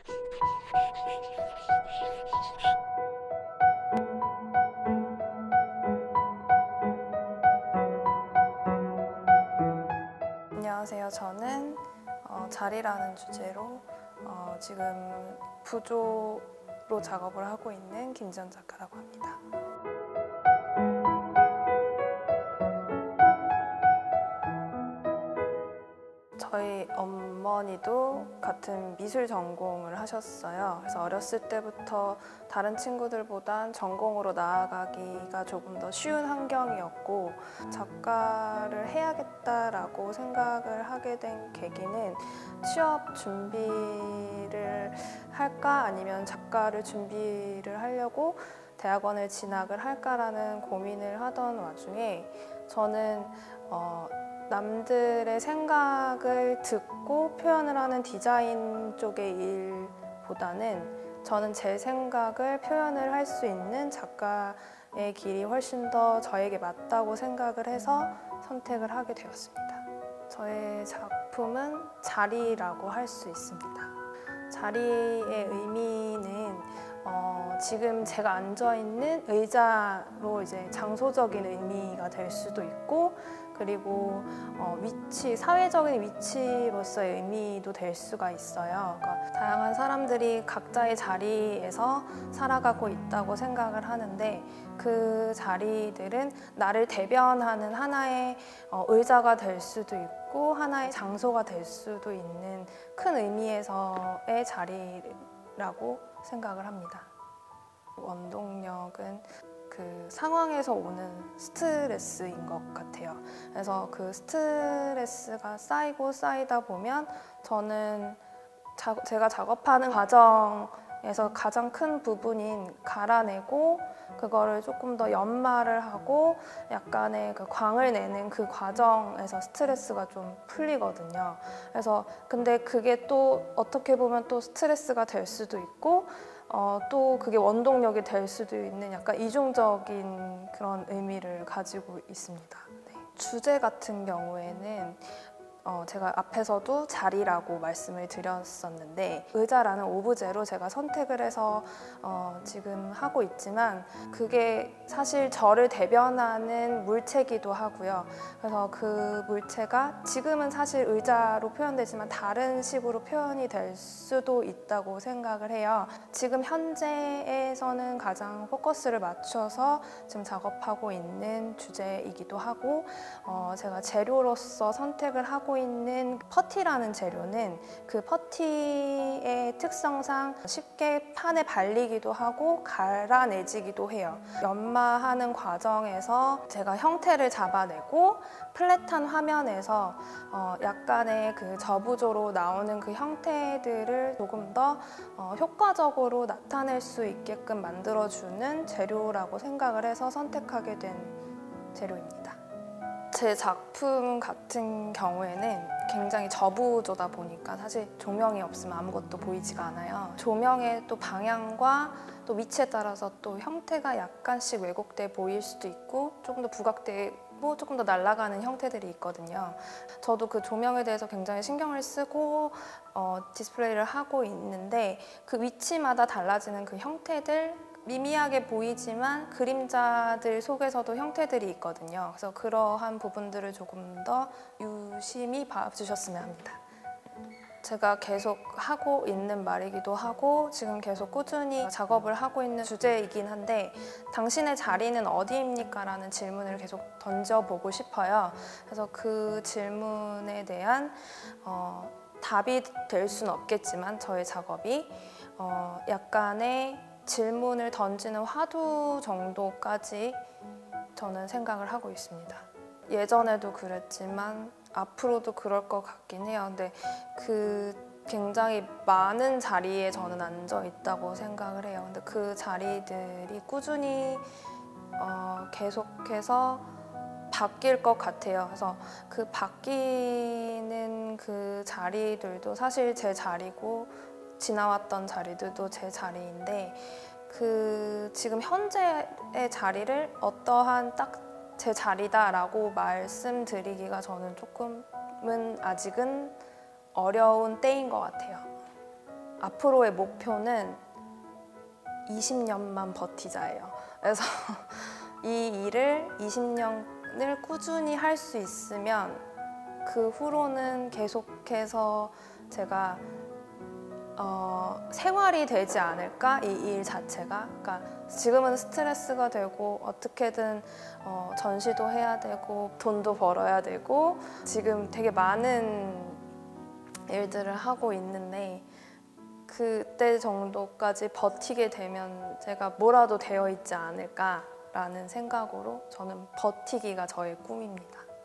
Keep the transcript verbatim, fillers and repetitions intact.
안녕하세요. 저는 어, 자리라는 주제로 어, 지금 부조로 작업을 하고 있는 김지연 작가라고 합니다. 저희 어머니도 같은 미술 전공을 하셨어요. 그래서 어렸을 때부터 다른 친구들보단 전공으로 나아가기가 조금 더 쉬운 환경이었고, 작가를 해야겠다라고 생각을 하게 된 계기는 취업 준비를 할까 아니면 작가를 준비를 하려고 대학원을 진학을 할까라는 고민을 하던 와중에 저는 어, 남들의 생각을 듣고 표현을 하는 디자인 쪽의 일보다는 저는 제 생각을 표현을 할 수 있는 작가의 길이 훨씬 더 저에게 맞다고 생각을 해서 선택을 하게 되었습니다. 저의 작품은 자리라고 할 수 있습니다. 자리의 의미는 어, 지금 제가 앉아있는 의자로 이제 장소적인 의미가 될 수도 있고, 그리고 어, 위치, 사회적인 위치로서의 의미도 될 수가 있어요. 그러니까 다양한 사람들이 각자의 자리에서 살아가고 있다고 생각을 하는데, 그 자리들은 나를 대변하는 하나의 어, 의자가 될 수도 있고 하나의 장소가 될 수도 있는 큰 의미에서의 자리라고 생각을 합니다. 원동력은 그 상황에서 오는 스트레스인 것 같아요. 그래서 그 스트레스가 쌓이고 쌓이다 보면 저는 자, 제가 작업하는 과정에서 가장 큰 부분인 갈아내고 그거를 조금 더 연마를 하고 약간의 그 광을 내는 그 과정에서 스트레스가 좀 풀리거든요. 그래서 근데 그게 또 어떻게 보면 또 스트레스가 될 수도 있고 어, 또 그게 원동력이 될 수도 있는 약간 이중적인 그런 의미를 가지고 있습니다. 네. 주제 같은 경우에는 어, 제가 앞에서도 자리라고 말씀을 드렸었는데, 의자라는 오브제로 제가 선택을 해서 어, 지금 하고 있지만 그게 사실 저를 대변하는 물체기도 하고요. 그래서 그 물체가 지금은 사실 의자로 표현되지만 다른 식으로 표현이 될 수도 있다고 생각을 해요. 지금 현재에서는 가장 포커스를 맞춰서 지금 작업하고 있는 주제이기도 하고, 어, 제가 재료로서 선택을 하고 있는 퍼티라는 재료는 그 퍼티의 특성상 쉽게 판에 발리기도 하고 갈아내지기도 해요. 연마하는 과정에서 제가 형태를 잡아내고 플랫한 화면에서 어 약간의 그 저부조로 나오는 그 형태들을 조금 더 어 효과적으로 나타낼 수 있게끔 만들어주는 재료라고 생각을 해서 선택하게 된 재료입니다. 제 작품 같은 경우에는 굉장히 저부조다 보니까 사실 조명이 없으면 아무것도 보이지가 않아요. 조명의 또 방향과 또 위치에 따라서 또 형태가 약간씩 왜곡돼 보일 수도 있고 조금 더 부각되고 조금 더 날아가는 형태들이 있거든요. 저도 그 조명에 대해서 굉장히 신경을 쓰고 어, 디스플레이를 하고 있는데, 그 위치마다 달라지는 그 형태들, 미미하게 보이지만 그림자들 속에서도 형태들이 있거든요. 그래서 그러한 부분들을 조금 더 유심히 봐주셨으면 합니다. 제가 계속 하고 있는 말이기도 하고 지금 계속 꾸준히 작업을 하고 있는 주제이긴 한데, 당신의 자리는 어디입니까? 라는 질문을 계속 던져보고 싶어요. 그래서 그 질문에 대한 어, 답이 될 수는 없겠지만 저의 작업이 어, 약간의 질문을 던지는 화두 정도까지 저는 생각을 하고 있습니다. 예전에도 그랬지만 앞으로도 그럴 것 같긴 해요. 근데 그 굉장히 많은 자리에 저는 앉아 있다고 생각을 해요. 근데 그 자리들이 꾸준히 어, 계속해서 바뀔 것 같아요. 그래서 그 바뀌는 그 자리들도 사실 제 자리고 지나왔던 자리들도 제 자리인데, 그 지금 현재의 자리를 어떠한 딱 제 자리다라고 말씀드리기가 저는 조금은 아직은 어려운 때인 것 같아요. 앞으로의 목표는 이십 년만 버티자예요. 그래서 이 일을 이십 년을 꾸준히 할 수 있으면 그 후로는 계속해서 제가 어, 생활이 되지 않을까? 이 일 자체가. 그러니까 지금은 스트레스가 되고 어떻게든 어, 전시도 해야 되고 돈도 벌어야 되고 지금 되게 많은 일들을 하고 있는데 그때 정도까지 버티게 되면 제가 뭐라도 되어 있지 않을까라는 생각으로 저는 버티기가 저의 꿈입니다.